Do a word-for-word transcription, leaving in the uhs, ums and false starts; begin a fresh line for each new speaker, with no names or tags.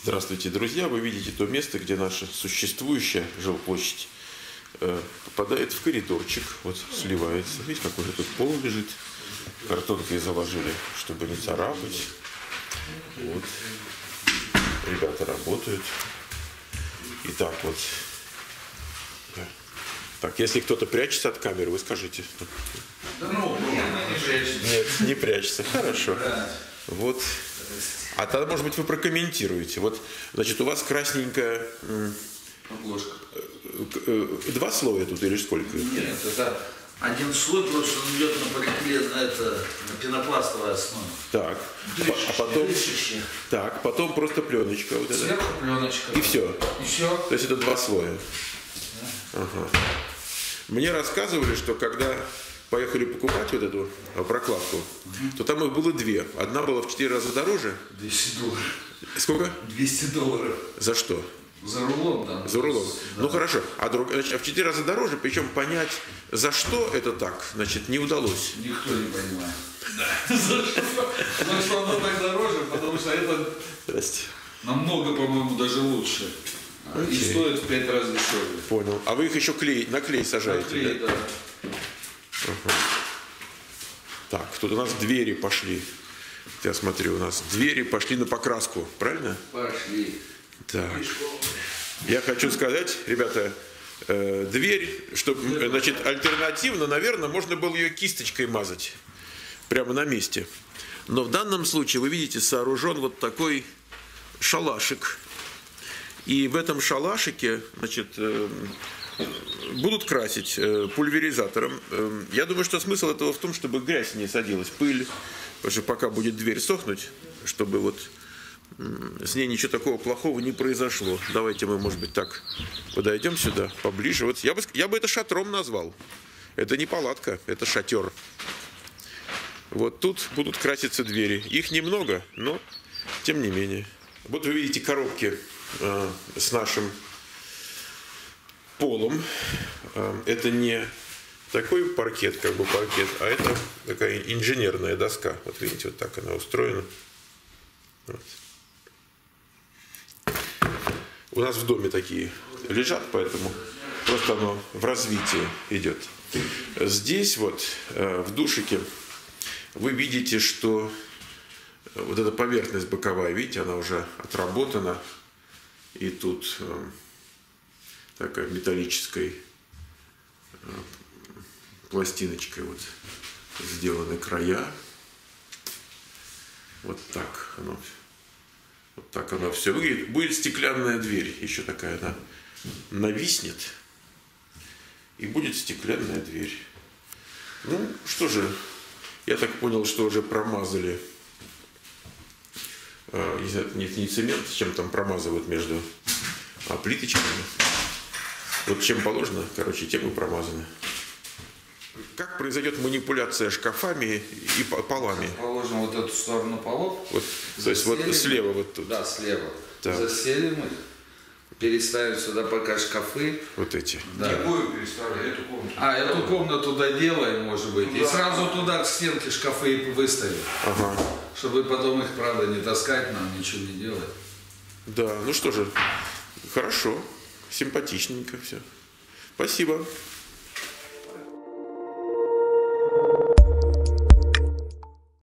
Здравствуйте, друзья! Вы видите то место, где наша существующая жилплощадь э, попадает в коридорчик, вот сливается. Видите, какой же тут пол лежит. Картонкой заложили, чтобы не царапать. Вот. Ребята работают. И так вот. Так, если кто-то прячется от камеры, вы скажите.
Да ну, не прячется.
Нет, не прячется. Хорошо. Вот. А тогда, может быть, вы прокомментируете. Вот, значит, у вас красненькая
обложка.
Два слоя тут или сколько?
Нет, это один слой, просто он идет на полиэтилен, на это, на пенопластовой основе.
Так.
Дышащий,
а потом.
дышащий.
Так, потом просто пленочка. Вот это.
Сверху пленочка.
И все.
И все.
То есть это два слоя.
Да.
Ага. Мне рассказывали, что когда поехали покупать вот эту прокладку, угу. то там их было две. Одна была в четыре раза дороже.
двести долларов.
Сколько?
двести долларов.
За что?
За рулон, да.
За рулон.
Да.
Ну хорошо. А, друг, значит, а в четыре раза дороже, причем понять, за что это так, значит, не удалось.
Никто не понимает. За что? Потому что оно так дороже, потому что это намного, по-моему, даже лучше. И стоит в пять раз дешевле.
Понял. А вы их еще клей, на клей сажаете?
На клей, да.
Ага. Так, тут у нас двери пошли. Я смотрю, у нас двери пошли на покраску, правильно?
Пошли.
Так. Я хочу сказать, ребята, э, дверь, чтобы, значит, альтернативно, наверное, можно было ее кисточкой мазать. Прямо на месте. Но в данном случае, вы видите, сооружен вот такой шалашик. И в этом шалашике, значит, э, будут красить э, пульверизатором. Э, я думаю, что смысл этого в том, чтобы грязь не садилась, пыль, потому что пока будет дверь сохнуть, чтобы вот э, с ней ничего такого плохого не произошло. Давайте мы, может быть, так подойдем сюда поближе. Вот я бы, я бы это шатром назвал. Это не палатка, это шатер. Вот тут будут краситься двери. Их немного, но тем не менее. Вот вы видите коробки э, с нашим полом. Э, это не такой паркет, как бы паркет, а это такая инженерная доска. Вот видите, вот так она устроена. Вот. У нас в доме такие лежат, поэтому просто оно в развитии идет. Здесь вот э, в душике вы видите, что вот эта поверхность боковая, видите, она уже отработана. И тут э, такая металлической э, пластиночкой вот сделаны края. Вот так оно, вот так оно все выглядит. Будет стеклянная дверь, еще такая она нависнет. И будет стеклянная дверь. Ну, что же, я так понял, что уже промазали. Нет, не цемент, чем там промазывают между а, плиточками. Вот чем положено, короче, тем и промазаны. Как произойдет манипуляция шкафами и полами?
Положим вот эту сторону полов.
Вот, то есть вот слева вот тут.
Да, слева.
Так.
Заселим их. Переставим сюда пока шкафы.
Вот эти.
Да.
Не будем переставлять эту комнату.
А, эту комнату доделаем, может быть.
Ну,
и
да.
сразу туда к стенке шкафы выставим.
Ага.
Чтобы потом их, правда, не таскать нам, ничего не делать.
Да, ну что же, хорошо, симпатичненько все. Спасибо.